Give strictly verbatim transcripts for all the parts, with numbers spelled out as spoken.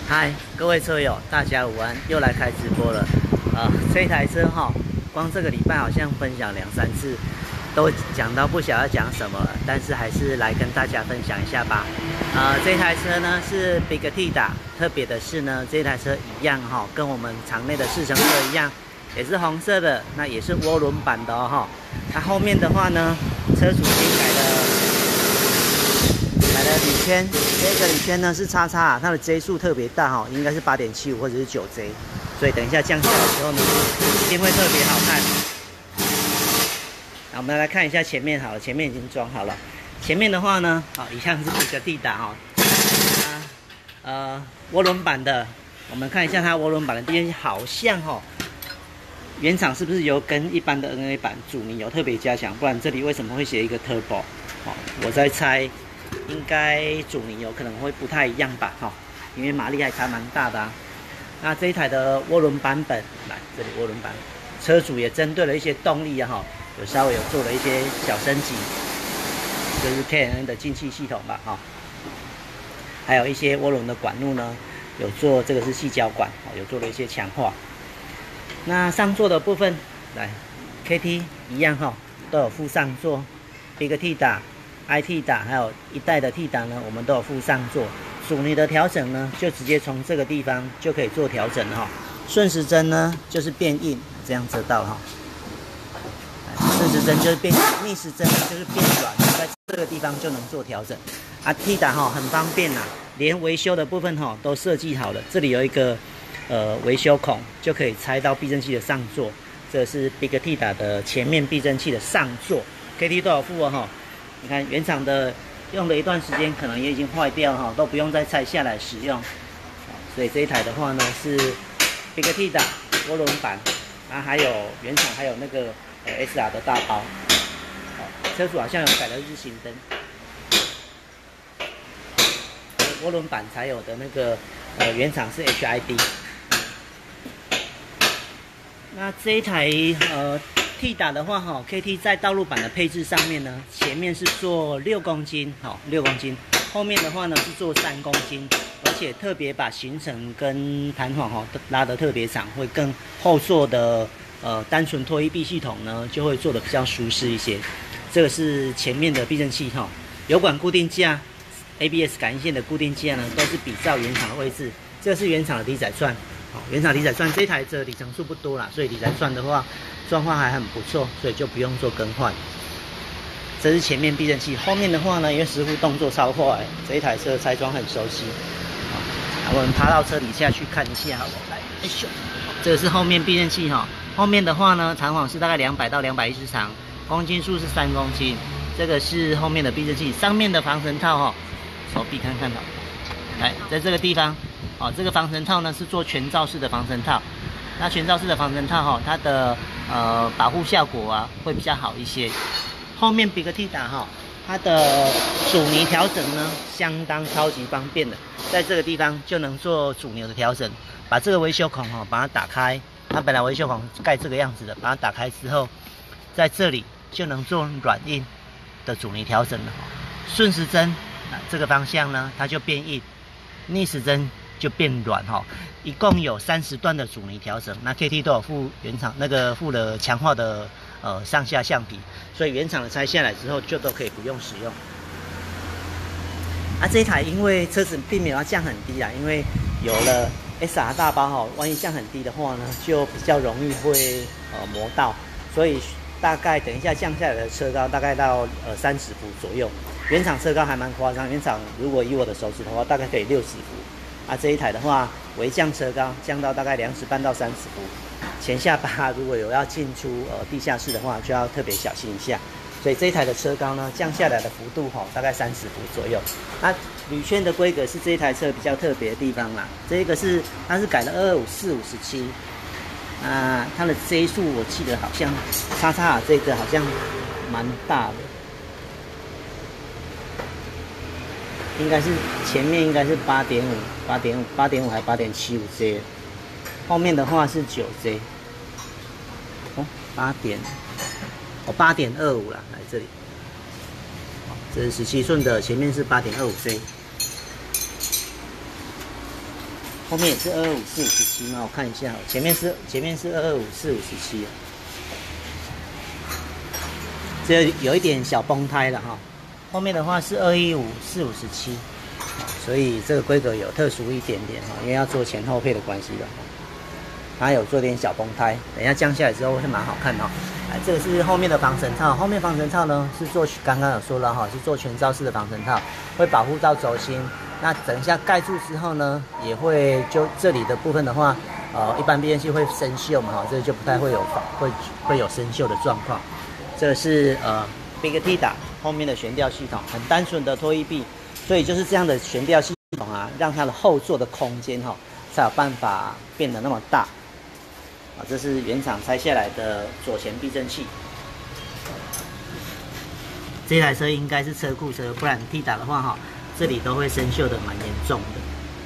嗨，各位车友，大家午安，又来开直播了。呃，这一台车哈，光这个礼拜好像分享两三次，都讲到不晓得讲什么了，但是还是来跟大家分享一下吧。呃，这台车呢是 Bigtida， 特别的是呢，这台车一样哈，跟我们场内的试乘车一样，也是红色的，那也是涡轮版的哦哈。它后面的话呢，车主新改的。改了铝圈，这个铝圈呢是叉叉，它的 J 数特别大哈，应该是 八点七五 或者是 九 J， 所以等一下降下来的时候呢，一定会特别好看。那我们来看一下前面好了，前面已经装好了。前面的话呢，好，一样是Bigtida哈，它呃涡轮版的，我们看一下它涡轮版的地方好像哈，原厂是不是有跟一般的 N A 版阻尼有特别加强？不然这里为什么会写一个 Turbo？ 哦，我在猜。应该阻尼有可能会不太一样吧，哈，因为马力还差蛮大的啊。那这一台的涡轮版本，来这里涡轮版，车主也针对了一些动力啊，哈，有稍微有做了一些小升级，就是 K N N 的进气系统吧，哈，还有一些涡轮的管路呢，有做这个是细胶管，有做了一些强化。那上座的部分，来 K T 一样哈，都有附上座 Bigtida。iTida 还有一代的 Tida 呢，我们都有附上座。阻尼的调整呢，就直接从这个地方就可以做调整了哈。顺时针呢就是变硬，这样知道哈。顺时针就是变硬，逆时针就是变软，在这个地方就能做调整。啊 ，Tida 哈很方便呐，连维修的部分哈都设计好了。这里有一个呃维修孔，就可以拆到避震器的上座。这是 Bigtida 的前面避震器的上座 ，K T 都有附哦哈。你看原厂的用了一段时间，可能也已经坏掉哈，都不用再拆下来使用。所以这一台的话呢是 Bigtida 涡轮版，啊还有原厂还有那个呃 S R 的大包。车主好像有改了日行灯，涡轮版才有的那个呃原厂是 H I D。那这一台呃。Tida 的话哈 ，K T 在道路版的配置上面呢，前面是做六公斤，好六公斤，后面的话呢是做三公斤，而且特别把行程跟弹簧哈拉得特别长，会更后座的呃单纯拖曳臂系统呢就会做得比较舒适一些。这个是前面的避震器哈，油管固定架、A B S 感应线的固定架呢都是比照原厂的位置，这个是原厂的离载串。好，原厂离载串这一台的里程数不多啦，所以离载串的话状况还很不错，所以就不用做更换。这是前面避震器，后面的话呢，因为师傅动作超快，这一台车拆装很熟悉。好，我们爬到车底下去看一下好了，来，哎咻，这个是后面避震器哈，后面的话呢，弹簧是大概两百到两百一十长，公斤数是三公斤。这个是后面的避震器，上面的防尘套哈，手臂看看好，来，在这个地方。哦，这个防尘套呢是做全罩式的防尘套，那全罩式的防尘套哈、哦，它的呃保护效果啊会比较好一些。后面 Bigtida 哈，它的阻尼调整呢相当超级方便的，在这个地方就能做阻尼的调整。把这个维修孔哈、哦、把它打开，它本来维修孔盖这个样子的，把它打开之后，在这里就能做软硬的阻尼调整了。顺时针这个方向呢，它就变硬；逆时针就变软哈，一共有三十段的阻尼调整。那 K T 都有附原厂那个附了强化的呃上下橡皮，所以原厂的拆下来之后就都可以不用使用。啊，这一台因为车子并没有要降很低啦，因为有了 S R 大包哈，万一降很低的话呢，就比较容易会呃磨到，所以大概等一下降下来的车高大概到呃三十伏左右。原厂车高还蛮夸张，原厂如果以我的手指头的话，大概可以六十伏。啊，这一台的话，微降车高降到大概两尺半到三十伏，前下巴如果有要进出呃地下室的话，就要特别小心一下。所以这一台的车高呢，降下来的幅度哈、哦，大概三十伏左右。那铝圈的规格是这一台车比较特别的地方啦，这个是它是改了二二五四五十七，啊，它的 J 数我记得好像叉叉这个好像蛮大的。应该是前面应该是八点五、八点五、八点五还八点七五 J， 后面的话是九 J， 哦，八点，哦八点二五啦，来这里，这是十七寸的，前面是八点二五 J。 后面也是二二五四五十七嘛，我看一下，前面是前面是二二五四五十七，这有一点小崩胎了哈。后面的话是二一五四五十七，所以这个规格有特殊一点点哈，因为要做前后配的关系了。它有做点小崩胎，等一下降下来之后会蛮好看的哈。哎，这个是后面的防尘套，后面防尘套呢是做刚刚有说了哈，是做全罩式的防尘套，会保护到轴心。那等一下盖住之后呢，也会就这里的部分的话，呃，一般避震器会生锈嘛哈，这就不太会有会会有生锈的状况。这个是呃 Big T 打后面的悬吊系统，很单纯的拖曳臂，所以就是这样的悬吊系统啊，让它的后座的空间哈、哦、才有办法变得那么大。啊，这是原厂拆下来的左前避震器。这台车应该是车库车，不然 T 打的话哈、哦，这里都会生锈的蛮严重的。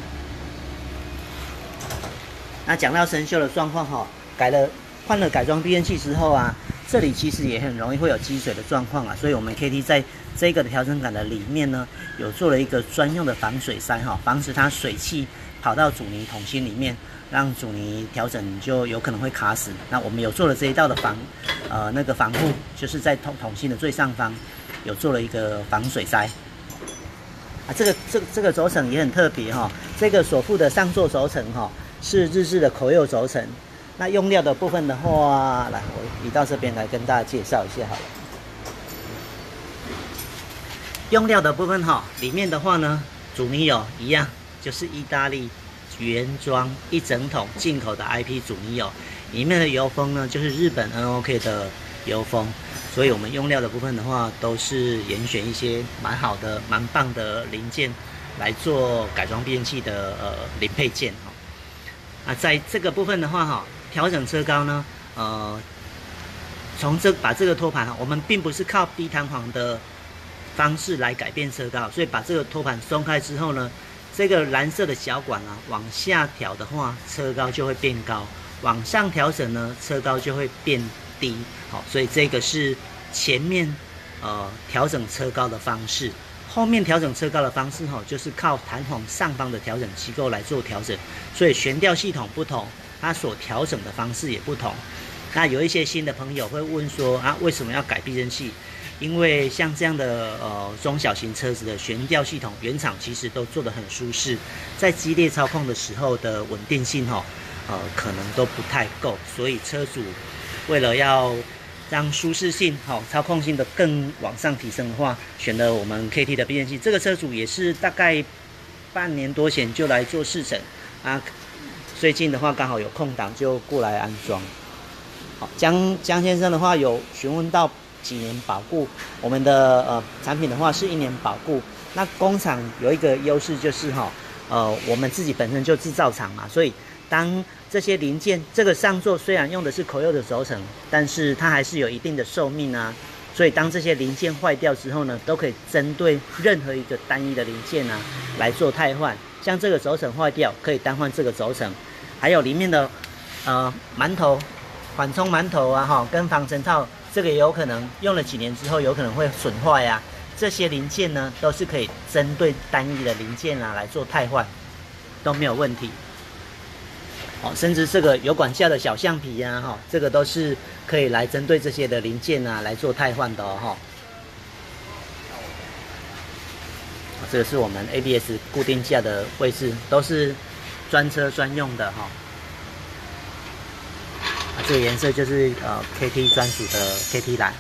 那讲到生锈的状况哈，改了换了改装避震器之后啊，这里其实也很容易会有积水的状况啊，所以我们 K T 在这个调整杆的里面呢，有做了一个专用的防水塞哈，防止它水汽跑到阻尼筒芯里面，让阻尼调整就有可能会卡死。那我们有做了这一道的防呃那个防护，就是在筒筒芯的最上方有做了一个防水塞。啊，这个这个这个轴承也很特别哈、哦，这个所附的上座轴承哈、哦、是日式的口釉轴承。那用料的部分的话，来我移到这边来跟大家介绍一下好了。用料的部分哈、哦，里面的话呢，阻尼油一样，就是意大利原装一整桶进口的 I P 阻尼油，里面的油封呢就是日本 N O K 的油封。所以我们用料的部分的话，都是严选一些蛮好的、蛮棒的零件来做改装避震器的呃零配件哈。啊，在这个部分的话哈，调整车高呢，呃，从这把这个托盘哈，我们并不是靠低弹簧的方式来改变车高，所以把这个托盘松开之后呢，这个蓝色的小管啊往下调的话，车高就会变高；往上调整呢，车高就会变低。好，所以这个是前面呃调整车高的方式，后面调整车高的方式哈、哦，就是靠弹簧上方的调整机构来做调整。所以悬吊系统不同，它所调整的方式也不同。那有一些新的朋友会问说啊，为什么要改避震器？因为像这样的呃中小型车子的悬吊系统，原厂其实都做得很舒适，在激烈操控的时候的稳定性哈、哦，呃可能都不太够，所以车主为了要让舒适性、好、哦、操控性的更往上提升的话，选了我们 K T 的避震器。这个车主也是大概半年多前就来做试乘啊，最近的话刚好有空档就过来安装。好，江江先生的话有询问到几年保固，我们的呃产品的话是一年保固。那工厂有一个优势就是哈、哦，呃我们自己本身就制造厂嘛，所以当这些零件，这个上座虽然用的是口釉的轴承，但是它还是有一定的寿命啊。所以当这些零件坏掉之后呢，都可以针对任何一个单一的零件啊来做汰换。像这个轴承坏掉，可以单换这个轴承，还有里面的呃馒头、缓冲馒头啊哈，跟防尘套，这个也有可能用了几年之后有可能会损坏呀、啊。这些零件呢，都是可以针对单一的零件啊来做汰换，都没有问题。哦，甚至这个油管架的小橡皮呀、啊，哈、哦，这个都是可以来针对这些的零件啊来做汰换的哦，哈、哦。这个是我们 A B S 固定架的位置，都是专车专用的哈、哦。啊，这个颜色就是呃 K T 专属的 K T 蓝。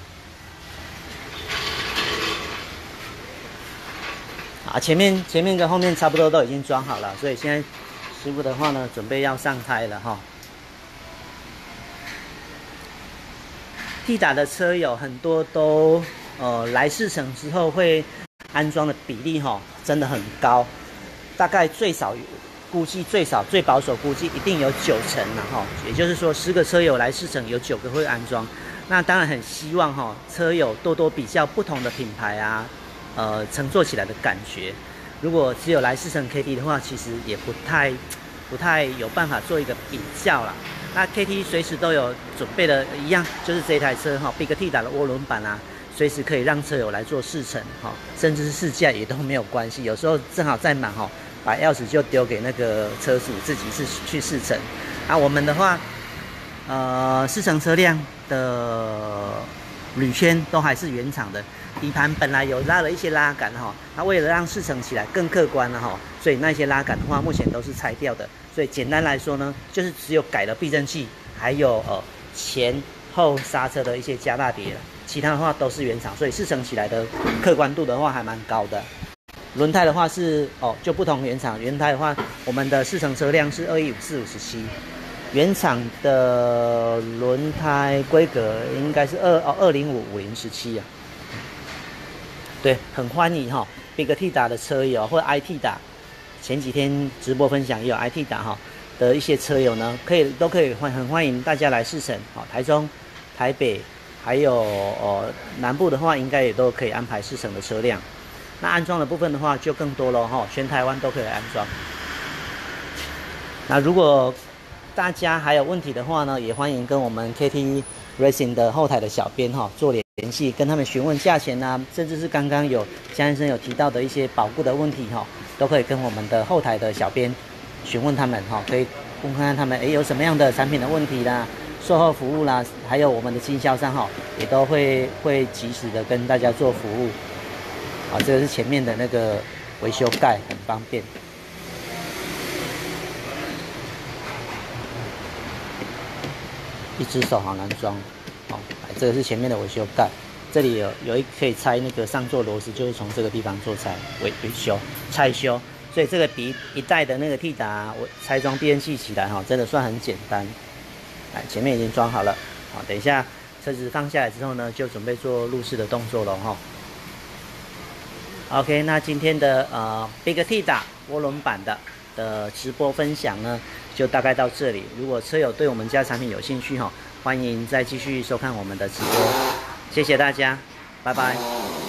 啊，前面前面跟后面差不多都已经装好了，所以现在师傅的话呢，准备要上胎了哈。T 打的车友很多都呃来试乘之后会安装的比例哈，真的很高，大概最少估计最少最保守估计一定有九成了哈。也就是说，十个车友来试乘，有九个会安装。那当然很希望哈，车友多多比较不同的品牌啊。呃，乘坐起来的感觉，如果只有来试乘 K T 的话，其实也不太、不太有办法做一个比较啦。那 K T 随时都有准备的一样，就是这台车哈 ，Big T 打的涡轮板啊，随时可以让车友来做试乘哈，甚至是试驾也都没有关系。有时候正好在忙哈， 把钥匙就丢给那个车主自己是去试乘。啊，我们的话，呃，试乘车辆的铝圈都还是原厂的，底盘本来有拉了一些拉杆哈，那为了让试乘起来更客观了哈，所以那些拉杆的话目前都是拆掉的。所以简单来说呢，就是只有改了避震器，还有呃前后刹车的一些加大碟了，其他的话都是原厂，所以试乘起来的客观度的话还蛮高的。轮胎的话是哦就不同原厂，原胎的话我们的试乘车辆是二一五四五十七。原厂的轮胎规格应该是二哦二零五五零十七啊，对，很欢迎哈 ，Big Tida 的车友或者 I T 打，前几天直播分享也有 I T 打哈的一些车友呢，可以都可以欢很欢迎大家来试乘，好，台中、台北还有哦南部的话，应该也都可以安排试乘的车辆。那安装的部分的话就更多了哈，全台湾都可以安装。那如果大家还有问题的话呢，也欢迎跟我们 K T Racing 的后台的小编哈做联系，跟他们询问价钱啊，甚至是刚刚有江先生有提到的一些保固的问题哈，都可以跟我们的后台的小编询问他们哈，可以问看看他们诶有什么样的产品的问题啦、售后服务啦，还有我们的经销商哈，也都会会及时的跟大家做服务。啊，这个是前面的那个维修盖，很方便。一只手好难装，哦，这个是前面的维修盖，这里有有一可以拆那个上座螺丝，就是从这个地方做拆维维修拆修，所以这个比一代的那个 T 打我拆装避震器起来哈、哦，真的算很简单。哎，前面已经装好了，好，等一下车子放下来之后呢，就准备做入室的动作了哈、哦。OK， 那今天的呃 Big T 打涡轮版的的直播分享呢，就大概到这里。如果车友对我们家产品有兴趣哈，欢迎再继续收看我们的直播。谢谢大家，拜拜。